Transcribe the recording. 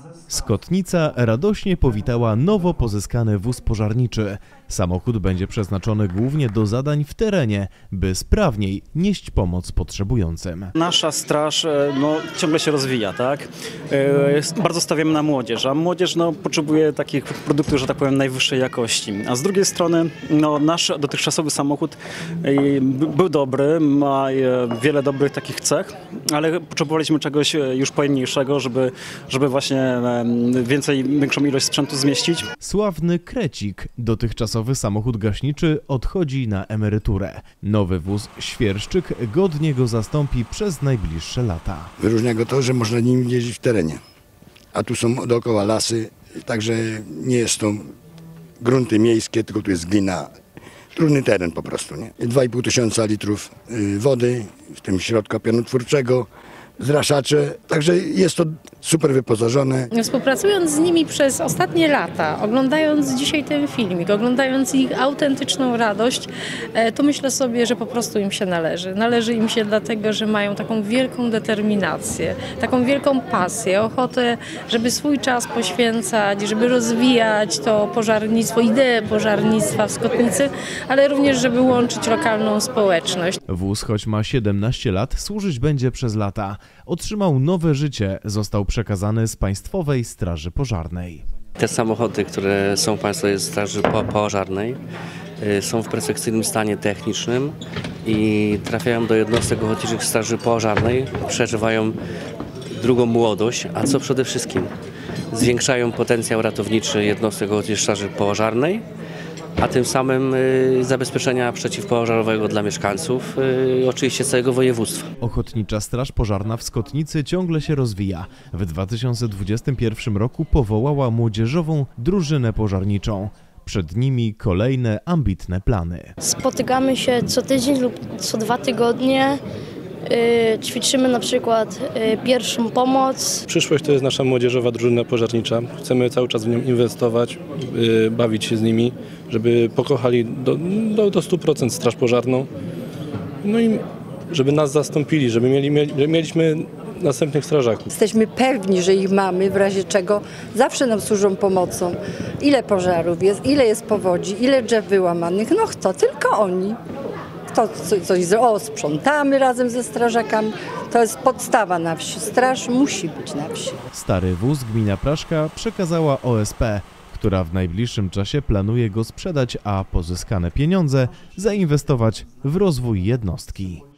Skotnica radośnie powitała nowo pozyskany wóz pożarniczy. Samochód będzie przeznaczony głównie do zadań w terenie, by sprawniej nieść pomoc potrzebującym. Nasza straż ciągle się rozwija, tak? Bardzo stawiamy na młodzież, a młodzież potrzebuje takich produktów, że tak powiem, najwyższej jakości. A z drugiej strony nasz dotychczasowy samochód był dobry, ma wiele dobrych takich cech, ale potrzebowaliśmy czegoś już pojemniejszego, żeby właśnie większą ilość sprzętu zmieścić. Sławny Krecik, dotychczasowy samochód gaśniczy, odchodzi na emeryturę. Nowy wóz Świerszczyk godnie go zastąpi przez najbliższe lata. Wyróżnia go to, że można nim jeździć w terenie, a tu są dookoła lasy, także nie jest to grunty miejskie, tylko tu jest glina. Trudny teren po prostu, nie? 2500 litrów wody, w tym środka pianotwórczego, zraszacze, także jest to super wyposażone. Współpracując z nimi przez ostatnie lata, oglądając dzisiaj ten filmik, oglądając ich autentyczną radość, to myślę sobie, że po prostu im się należy. Należy im się dlatego, że mają taką wielką determinację, taką wielką pasję, ochotę, żeby swój czas poświęcać, żeby rozwijać to pożarnictwo, ideę pożarnictwa w Skotnicy, ale również, żeby łączyć lokalną społeczność. Wóz, choć ma 17 lat, służyć będzie przez lata. Otrzymał nowe życie, został przekazany z Państwowej Straży Pożarnej. Te samochody, które są w Państwowej Straży Pożarnej, są w perfekcyjnym stanie technicznym i trafiają do jednostek ochotniczych Straży Pożarnej, przeżywają drugą młodość, a co przede wszystkim zwiększają potencjał ratowniczy jednostek ochotniczych Straży Pożarnej, a tym samym zabezpieczenia przeciwpożarowego dla mieszkańców, oczywiście całego województwa. Ochotnicza Straż Pożarna w Skotnicy ciągle się rozwija. W 2021 roku powołała młodzieżową drużynę pożarniczą. Przed nimi kolejne ambitne plany. Spotykamy się co tydzień lub co 2 tygodnie. Ćwiczymy na przykład pierwszą pomoc. Przyszłość to jest nasza młodzieżowa drużyna pożarnicza. Chcemy cały czas w nią inwestować, bawić się z nimi, żeby pokochali do 100% straż pożarną. No i żeby nas zastąpili, żeby mieliśmy następnych strażaków. Jesteśmy pewni, że ich mamy, w razie czego zawsze nam służą pomocą. Ile pożarów jest, ile jest powodzi, ile drzew wyłamanych, no kto? Tylko oni. To coś sprzątamy razem ze strażakami. To jest podstawa na wsi. Straż musi być na wsi. Stary wóz gmina Praszka przekazała OSP, która w najbliższym czasie planuje go sprzedać, a pozyskane pieniądze zainwestować w rozwój jednostki.